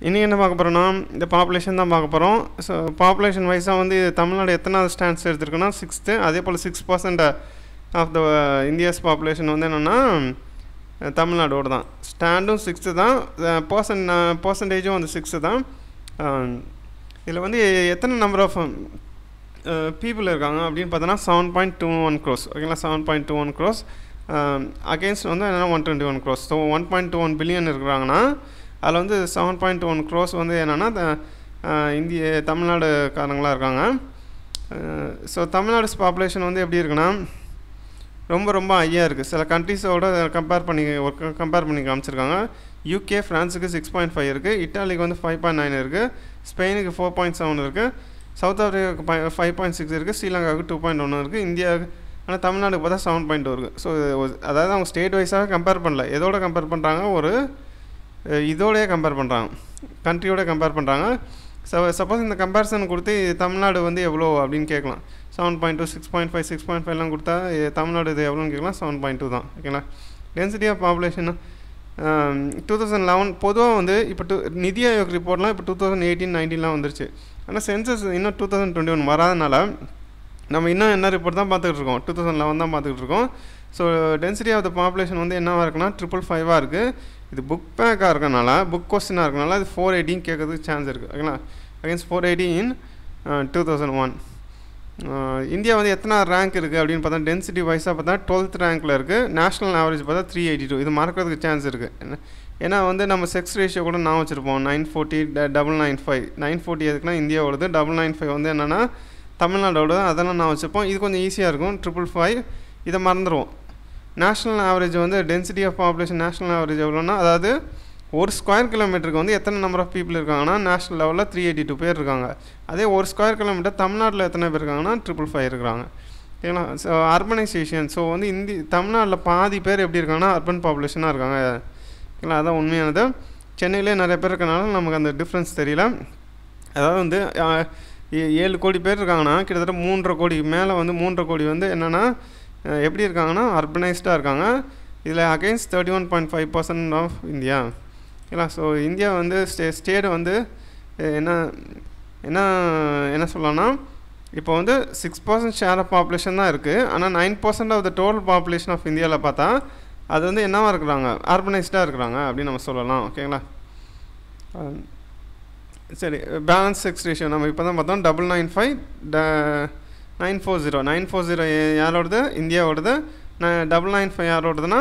இன்றைக்கி என்ன பார்க்க போகிறோன்னா இந்த பாப்புலேஷன் தான் பார்க்க போகிறோம். ஸோ பாப்புலேஷன் வைஸாக வந்து தமிழ்நாடு எத்தனாவது ஸ்டாண்ட்ஸ் எடுத்துருக்குன்னா 6th. அதே போல் 6% ஆஃப் த இந்தியாஸ் பாப்புலேஷன் வந்து என்னென்னா தமிழ்நாடோடு தான். ஸ்டாண்டும் 6th தான், பர்சன்டேஜும் வந்து 6 தான். இதில் வந்து எத்தனை நம்பர் ஆஃப் பீப்புள் இருக்காங்க அப்படின்னு பார்த்தோன்னா 7.21 crores. ஓகேங்களா, 7.21 crores அகெயின்ஸ்ட் வந்து என்னென்னா 121 crores. ஸோ 1.21 பில்லியன் இருக்கிறாங்கன்னா அதில் வந்து 7.1 crores வந்து என்னென்னா இந்திய தமிழ்நாடுக்காரங்களாக இருக்காங்க. ஸோ தமிழ்நாடு பாப்புலேஷன் வந்து எப்படி இருக்குன்னா ரொம்ப ஹையாக இருக்குது. சில கண்ட்ரீஸோட கம்பேர் பண்ணி காமிச்சிருக்காங்க. யூகே ஃப்ரான்ஸுக்கு 6.5 இருக்குது, இட்டாலிக்கு வந்து 5.9 இருக்குது, ஸ்பெயினுக்கு 4.7 இருக்குது, சவுத் ஆஃப்ரிக்காவுக்கு 5.6 இருக்குது, ஸ்ரீலங்காவுக்கு 2.1 இருக்குது, இந்தியாவுக்கு ஆனால் தமிழ்நாடுக்கு பார்த்தா 7.2 இருக்குது. ஸோ அதாவது அவங்க ஸ்டேட் வைஸாக கம்பேர் பண்ணல, எதோட கம்பேர் பண்ணுறாங்க, ஒரு இதோடய கம்பேர் பண்ணுறாங்க, கண்ட்ரியோட கம்பேர் பண்ணுறாங்க. சப்போஸ் இந்த கம்பேரிசன் கொடுத்து தமிழ்நாடு வந்து எவ்வளோ அப்படின்னு கேட்கலாம். 7.2, 6.5, 6.5 கொடுத்தா தமிழ்நாடு இது எவ்வளோன்னு கேட்கலாம். 7.2 தான். ஓகேங்களா. டென்சிட்டி ஆஃப் பாப்புலேஷன் 2011 பொதுவாக வந்து இப்போ நிதி ஆயோக் ரிப்போர்ட்லாம் இப்போ 2018-19 வந்துருச்சு. ஆனால் சென்சஸ் இன்னும் 2021 வராதனால நம்ம இன்னும் என்ன ரிப்போர்ட் தான் பார்த்துக்கிட்டு இருக்கோம், 2011 தான் பார்த்துக்கிட்டு இருக்கோம். So density of the population வந்து என்னவாக இருக்குன்னா 555 இருக்குது. இது புக் பேக்காக இருக்கனால, புக் கொஸ்டினாக இருக்கனால அது 480 கேட்கறதுக்கு சான்ஸ் இருக்குது. ஓகேங்களா, அகேன்ஸ்ட் 480 இன் 2001. இந்தியா வந்து எத்தனை ரேங்க் இருக்குது அப்படின்னு பார்த்தா டென்சிட்டி வைஸாக பார்த்தா 12th ரேங்க்கில் இருக்குது. நேஷனல் ஆவரேஜ் பார்த்தா 382. இது மறக்கிறதுக்கு சான்ஸ் இருக்குது. ஏன்னா வந்து நம்ம செக்ஸ் ரேஷியோ கூட நான் வச்சுருப்போம் 940, 995. 940 எதுக்குன்னா இந்தியாவோடது, 995 வந்து என்னென்னா தமிழ்நாடோட, அதெல்லாம் நான் வச்சுருப்போம். இது கொஞ்சம் ஈஸியாக இருக்கும். 555 இதை மறந்துடுவோம். நேஷ்னல் ஆவரேஜ் வந்து density of population national average எவ்வளோன்னா, அதாவது ஒரு ஸ்கொயர் கிலோமீட்டருக்கு வந்து எத்தனை நம்பர் ஆஃப் பீப்புள் இருக்காங்கன்னா நேஷ்னல் லெவலில் 382 பேர் இருக்காங்க. அதே ஒரு ஸ்கொயர் கிலோமீட்டர் தமிழ்நாட்டில் எத்தனை பேர் இருக்காங்கன்னா 555 இருக்கிறாங்க. ஏன்னா ஸோ அர்பனைசேஷன், ஸோ வந்து தமிழ்நாட்டில் பாதி பேர் எப்படி இருக்காங்கன்னா அர்பன் பாப்புலேஷனாக இருக்காங்க. ஓகேங்களா, அதான் உண்மையானது. சென்னையிலே நிறைய பேர் இருக்கனால நமக்கு அந்த டிஃப்ரென்ஸ் தெரியல. அதாவது வந்து 7 கோடி பேர் இருக்காங்கன்னா கிட்டத்தட்ட 3.5 கோடி மேலே வந்து 3.5 கோடி வந்து என்னென்னா எப்படி இருக்காங்கன்னா அர்பனைஸ்டாக இருக்காங்க. இதில் அகெயின்ஸ்ட் 31.5% ஆஃப் இந்தியா. ஓகேங்களா. ஸோ இந்தியா வந்து ஸ்டேட் வந்து என்ன சொல்லலாம்னா இப்போ வந்து 6% ஷேர் ஆஃப் பாப்புலேஷன் தான் இருக்குது. ஆனால் 9% of the total population of இந்தியாவில் பார்த்தா அது வந்து என்னவாக இருக்கிறாங்க, அர்பனைஸ்டாக இருக்கிறாங்க அப்படின்னு நம்ம சொல்லலாம். ஓகேங்களா. சரி, பேலன்ஸ் செக்ஸ் ரேஷியோ நம்ம இப்போ தான் பார்த்தோம். 995, 940. 940 யாரோடது, இந்தியாவோடது. 995 யாரோடதுன்னா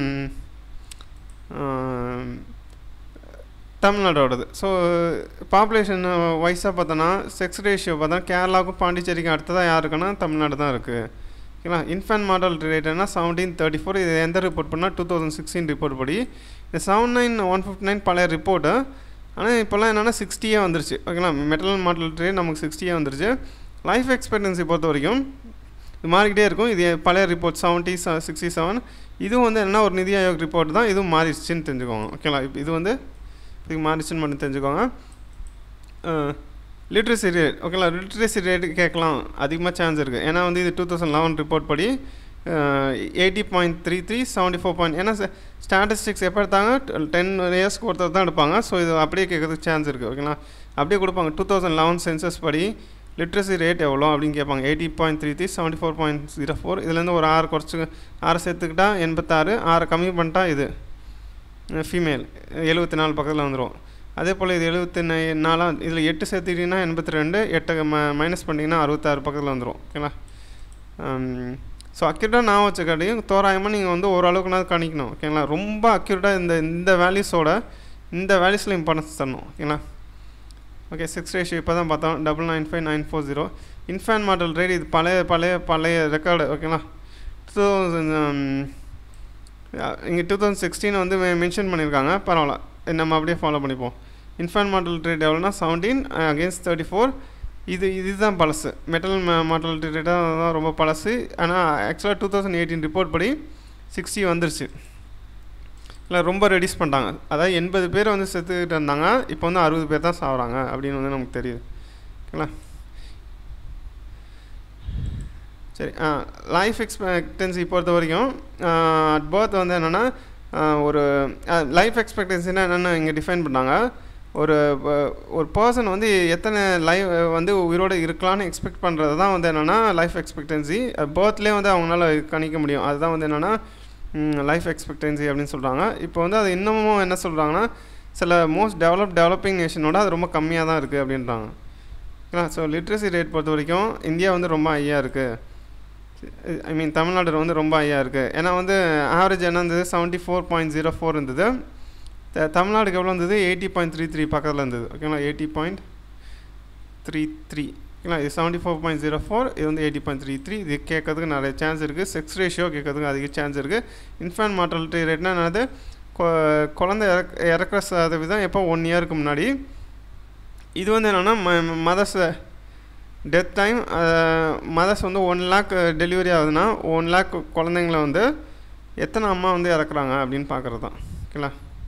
தமிழ்நாடோடது. ஸோ பாப்புலேஷன் வைஸாக பார்த்தோன்னா செக்ஸ் ரேஷியோ பார்த்தா கேரளாவுக்கும் பாண்டிச்சேரிக்கும் அடுத்ததாக யார் இருக்குன்னா தமிழ்நாடு தான் இருக்குது. ஓகேங்களா. இன்ஃபேன்ட் மார்டாலிட்டி ரேட்னா 1734. இது எந்த ரிப்போர்ட் பண்ணால் 2016 ரிப்போர்ட் படி. இந்த 79159 பழைய ரிப்போர்ட்டு. ஆனால் இப்போல்லாம் என்னென்னா 60 வந்துருச்சு. ஓகேங்களா, மெட்டல் மார்டாலிட்டி ரேட் நமக்கு 60 வந்துருச்சு. லைஃப் எக்ஸ்பெக்டன்சி பொறுத்த வரைக்கும் இது மாறிக்கிட்டே இருக்கும். இது பழைய ரிப்போர்ட் 70, 67. இதுவும் வந்து என்ன ஒரு நிதி ஆயோக் ரிப்போர்ட் தான். இதுவும் மாறிடுச்சுன்னு தெரிஞ்சுக்கோங்க. ஓகேங்களா, இது வந்து இதுக்கு மாறிடுச்சுன்னு மட்டும் தெரிஞ்சுக்கோங்க. லிட்ரஸி ரேட், ஓகேங்களா, லிட்ரஸி ரேட்டு கேட்கலாம், அதிகமாக சான்ஸ் இருக்குது. ஏன்னா வந்து இது 2011 ரிப்போர்ட் படி 80.33, 74. ஏன்னா ஸ்டாட்டிஸ்டிக்ஸ் எப்போ எடுத்தாங்க 10 இயர்ஸ்க்கு ஒருத்தர் தான் எடுப்பாங்க. ஸோ இது அப்படியே கேட்கறதுக்கு சான்ஸ் இருக்குது. ஓகேங்களா, அப்படியே கொடுப்பாங்க. 2011 சென்சஸ் படி லிட்ரஸி ரேட் எவ்வளோ அப்படின்னு கேட்பாங்க. 80.33, 74.04. இதுலேருந்து ஒரு 6 சேர்த்துக்கிட்டா 86, 6 கம்மி பண்ணிட்டா இது ஃபீமேல் 74 பக்கத்தில் வந்துடும். அதே போல் இது 74, இதில் 8 சேர்த்துக்கிட்டிங்கன்னா 82, 8 மைனஸ் பண்ணிங்கன்னா 66 பக்கத்தில் வந்துடும். ஓகேங்களா. ஸோ அக்யூரேட்டாக நான் வச்சுக்காட்டியும் தோராயமாக நீங்கள் வந்து ஓரளவுக்குனா கணிக்கணும். ஓகேங்களா. ரொம்ப அக்யூரேட்டாக இந்த வேல்யூஸோட இந்த வேல்யூஸில் இம்பார்ட்டன்ஸ் தரணும். ஓகேங்களா. ஓகே, செக்ஸ் ரேஷியோ இப்போ தான் பார்த்தோம் 995, 940. இன்ஃபேன்ட் மார்டல் ரேட் இது பழைய ரெக்கார்டு. ஓகேங்களா. இங்கே 2016 வந்து மென்ஷன் பண்ணியிருக்காங்க. பரவாயில்ல, நம்ம அப்படியே ஃபாலோ பண்ணிப்போம். இன்ஃபேன்ட் மார்டல் ரேட் எவ்வளோனா 17 அகேன்ஸ்ட் 34. இதுதான் பழசு. மெட்டல் மார்டாலிட்டி ரேட்டாக தான் ரொம்ப பழசு. ஆனால் ஆக்சுவலாக 2018 ரிப்போர்ட் படி 60 வந்துருச்சு. இல்லை, ரொம்ப ரெடியூஸ் பண்ணிட்டாங்க. அதாவது 80 பேர் வந்து செத்துக்கிட்டு இருந்தாங்க, இப்போ வந்து 60 பேர் தான் சாகுறாங்க அப்படின்னு வந்து நமக்கு தெரியுது. ஓகேங்களா. சரி, லைஃப் எக்ஸ்பெக்டன்சி பொறுத்த வரைக்கும் அட் பர்த் வந்து என்னென்னா ஒரு லைஃப் எக்ஸ்பெக்டன்சினா என்னென்னு இங்கே டிஃபைன் பண்ணாங்க. ஒரு பர்சன் வந்து எத்தனை லைஃப் வந்து உயிரோடு இருக்கலாம்னு எக்ஸ்பெக்ட் பண்ணுறது தான் வந்து என்னென்னா லைஃப் எக்ஸ்பெக்டன்சி. பர்த்லேயே வந்து அவங்களால கணிக்க முடியும். அதுதான் வந்து என்னென்னா லைஃப் எக்ஸ்பெக்டன்சி அப்படின்னு சொல்கிறாங்க. இப்போ வந்து அது இன்னமும் என்ன சொல்கிறாங்கன்னா சில மோஸ்ட் டெவலப்பிங் நேஷனோட அது ரொம்ப கம்மியாக தான் இருக்குது அப்படின்றாங்க. ஓகேங்களா. ஸோ லிட்ரஸி ரேட் பொறுத்த வரைக்கும் இந்தியா வந்து ரொம்ப ஹையாக இருக்குது. ஐ மீன் தமிழ்நாடு வந்து ரொம்ப ஹையாக இருக்குது. ஏன்னா வந்து ஆவரேஜ் என்ன இருந்தது 74.04 இருந்தது. தமிழ்நாடுக்கு எவ்வளோ இருந்தது 80.33 பக்கத்தில் இருந்தது. ஓகேங்களா. 80.33. ஓகேங்களா. இது 74.04, இது வந்து 80.33. இது கேட்கறதுக்கு நிறைய சான்ஸ் இருக்குது. செக்ஸ் ரேஷியோ கேட்கறதுக்கு அதிக சான்ஸ் இருக்குது. இன்ஃபேன்ட் மார்டாலிட்டி ரேட்னா என்னது, குழந்தை இறக்குற சதவீதம் எப்போ 1 இயருக்கு முன்னாடி. இது வந்து என்னென்னா மதர்ஸ் டெத் டைம், மதர்ஸ் வந்து 1 லேக் டெலிவரி ஆகுதுன்னா 1 லேக் குழந்தைங்கள வந்து எத்தனை அம்மா வந்து இறக்குறாங்க அப்படின்னு பார்க்குறது தான். ஓகேங்களா.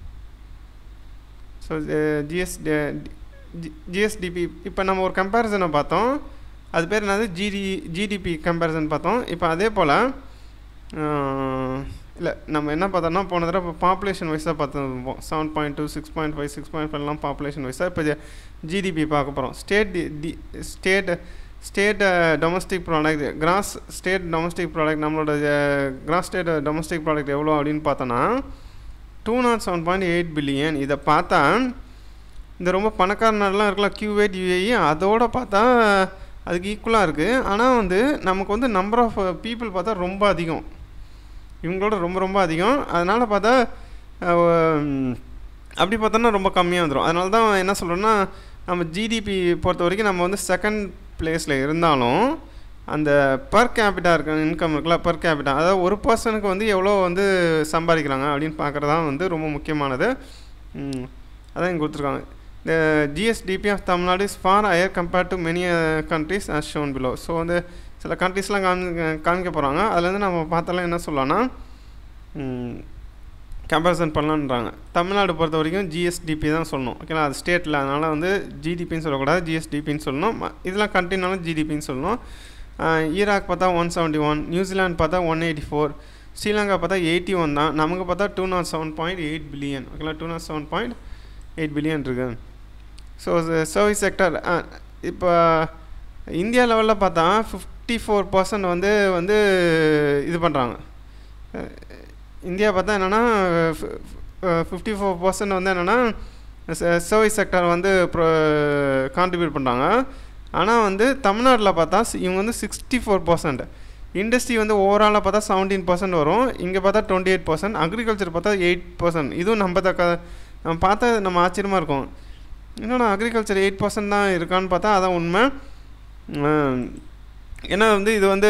ஸோ ஜிஎஸ்டிபி இப்போ நம்ம ஒரு கம்பேரிசனை பார்த்தோம். அது பேர் என்னது ஜிடிபி கம்பேரிசன் பார்த்தோம். இப்போ அதே போல் இல்லை நம்ம என்ன பார்த்தோம்னா போன தடவை இப்போ பாப்புலேஷன் வைஸாக பார்த்துருப்போம். 7.2, 6.5, 6.5 பாப்புலேஷன் வைஸாக. இப்போ ஜிடிபி பார்க்க போகிறோம். State domestic product, gross state domestic product, நம்மளோட கிராஸ் ஸ்டேட் டொமஸ்டிக் ப்ராடக்ட் எவ்வளோ அப்படின்னு பார்த்தோன்னா 207.8 பில்லியன். இதை பார்த்தா இந்த ரொம்ப பணக்கார நாடுலாம் இருக்கலாம், குவைட், யுஏஇ, அதோடு பார்த்தா அதுக்கு ஈக்குவலாக இருக்குது. ஆனால் வந்து நமக்கு வந்து நம்பர் ஆஃப் பீப்புள் பார்த்தா ரொம்ப அதிகம், இவங்களோட ரொம்ப அதிகம். அதனால் பார்த்தா அப்படி பார்த்தோன்னா ரொம்ப கம்மியாக வந்துடும். அதனால தான் என்ன சொல்கிறோன்னா நம்ம ஜிடிபி பொறுத்த வரைக்கும் நம்ம வந்து செகண்ட் பிளேஸில் இருந்தாலும் அந்த பர் கேபிட்டா இருக்க இன்கம் இருக்குல்ல, பர் கேபிட்டா, அதாவது ஒரு பர்சனுக்கு வந்து எவ்வளோ வந்து சம்பாதிக்கிறாங்க அப்படின்னு பார்க்குறதான் வந்து ரொம்ப முக்கியமானது. அதான் இங்கே கொடுத்துருக்காங்க. இந்த GSDP of Tamil Nadu is far higher compared to many countries as shown below. So வந்து சில கண்ட்ரிஸ்லாம் காமிக்க போகிறாங்க. அதுலேருந்து நம்ம பார்த்தாலும் என்ன சொல்லலாம்னா கம்பேரிசன் பண்ணலான்றாங்க. தமிழ்நாடு பொறுத்த வரைக்கும் ஜிஎஸ்டிபி தான் சொல்லணும். ஓகேங்களா. அது ஸ்டேட்டில், அதனால் வந்து ஜிடிபின்னு சொல்லக்கூடாது, ஜிஎஸ்டிபின்னு சொல்லணும். இதெல்லாம் கண்ட்ரினாலும் ஜிடிபின்னு சொல்லணும். ஈராக் பார்த்தா 171, நியூசிலாந்து பார்த்தா 184, ஸ்ரீலங்கா பார்த்தா 81 தான். நமக்கு பார்த்தா 207.8 பில்லியன். ஓகேங்களா. 207.8 பில்லியன் இருக்குது. ஸோ சர்வீஸ் செக்டர் இப்போ இந்தியா லெவலில் பார்த்தா 54% வந்து இது பண்ணுறாங்க. இந்தியா பார்த்தா என்னென்னா 54% வந்து என்னென்னா சர்வீஸ் செக்டர் வந்து கான்ட்ரிபியூட் பண்ணுறாங்க. ஆனால் வந்து தமிழ்நாட்டில் பார்த்தா இவங்க வந்து 64%. இண்டஸ்ட்ரி வந்து ஓவராலாக பார்த்தா 17% வரும். இங்கே பார்த்தா 28%. அக்ரிகல்ச்சர் பார்த்தா 8%. இதுவும் நம்ம பார்த்தா நம்ம ஆச்சரியமாக இருக்கும். இன்னொன்று அக்ரிகல்ச்சர் 8% தான் இருக்கான்னு பார்த்தா அதான் உண்மை. ஏன்னா வந்து இது வந்து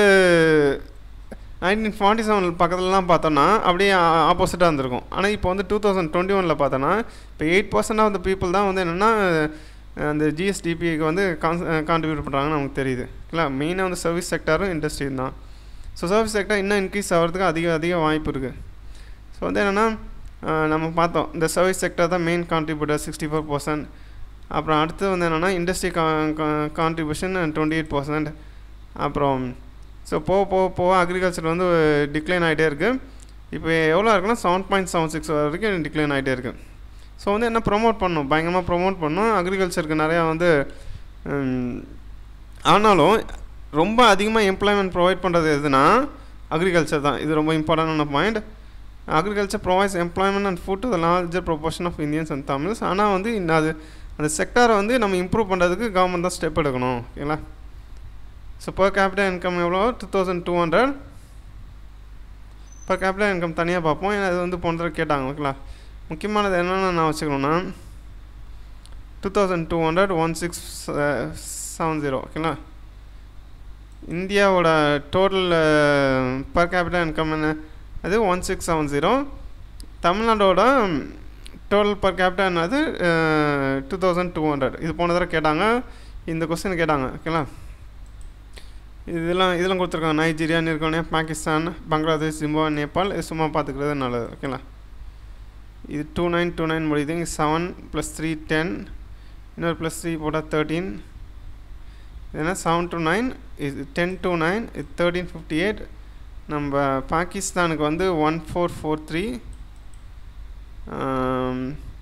1947 பக்கத்துலலாம் பார்த்தோன்னா அப்படியே ஆப்போசிட்டாக இருந்திருக்கும். ஆனால் இப்போ வந்து 2021 பார்த்தோன்னா இப்போ 8% ஆஃப் த பீப்புள் தான் வந்து என்னென்னா அந்த ஜிஎஸ்டிபிக்கு வந்து கான்ட்ரிபியூட் பண்ணுறாங்கன்னு நமக்கு தெரியுது. இல்லை, மெயினாக வந்து சர்வீஸ் செக்டரும் இண்டஸ்ட்ரி தான். ஸோ சர்வீஸ் செக்டர் இன்னும் இன்க்ரீஸ் ஆகிறதுக்கு அதிக வாய்ப்பு இருக்குது. ஸோ வந்து என்னென்னா நம்ம பார்த்தோம் இந்த சர்வீஸ் செக்டர் தான் மெயின் கான்ட்ரிபியூட்டர் 64%. அப்புறம் அடுத்து வந்து என்னென்னா இண்டஸ்ட்ரி கான்ட்ரிபியூஷன் 28%. அப்புறம் ஸோ போக அக்ரிகல்ச்சர் வந்து டிக்ளைன் ஆகிட்டே இருக்குது. இப்போ எவ்வளோ இருக்குன்னா 7.76 வரைக்கும் டிக்ளைன் ஆகிட்டே இருக்குது. ஸோ வந்து என்ன ப்ரொமோட் பண்ணணும், பயங்கரமாக ப்ரொமோட் பண்ணணும் அக்ரிகல்ச்சருக்கு நிறையா வந்து. ஆனாலும் ரொம்ப அதிகமாக எம்ப்ளாய்மெண்ட் ப்ரொவைட் பண்ணுறது எதுனா அக்ரிகல்ச்சர் தான். இது ரொம்ப இம்பார்ட்டண்டான point. Agriculture provides employment and food to the larger proportion of Indians and Tamils. ஆனால் வந்து அந்த செக்டாரை வந்து நம்ம இம்ப்ரூவ் பண்ணுறதுக்கு கவர்மெண்ட் தான் ஸ்டெப் எடுக்கணும். ஓகேங்களா. ஸோ பர் கேபிட்டல் இன்கம் எவ்வளோ 2200. பர் கேபிட்டல் இன்கம் தனியாக பார்ப்போம், ஏன்னா அது வந்து போன தடவை கேட்டாங்க. ஓகேங்களா. முக்கியமானது என்னென்னு நான் வச்சுக்கணும்னா 2200 1670. ஓகேங்களா. இந்தியாவோட டோட்டல் பர் கேபிட்டல் இன்கம் என்ன, அது 1670. தமிழ்நாடோட டோட்டல் பர் கேபிட்டல் என்னது 2200. இது போன தடவை கேட்டாங்க, இந்த கொஸ்டின் கேட்டாங்க. ஓகேங்களா. இதெல்லாம் கொடுத்துருக்காங்க. நைஜீரியா, நிர்கோனியா, பாகிஸ்தான், பங்களாதேஷ், ஜிம்பாப்வே, நேபாள். இது சும்மா பார்த்துக்கிறது நல்லது. ஓகேங்களா. இது 2929 முடியுது. 7 + 3 10, இன்னொரு +3 போட்டால் 13. இதுனா 7 to 9, இது 10 to 9, இது 1358. நம்ம பாகிஸ்தானுக்கு வந்து 1443.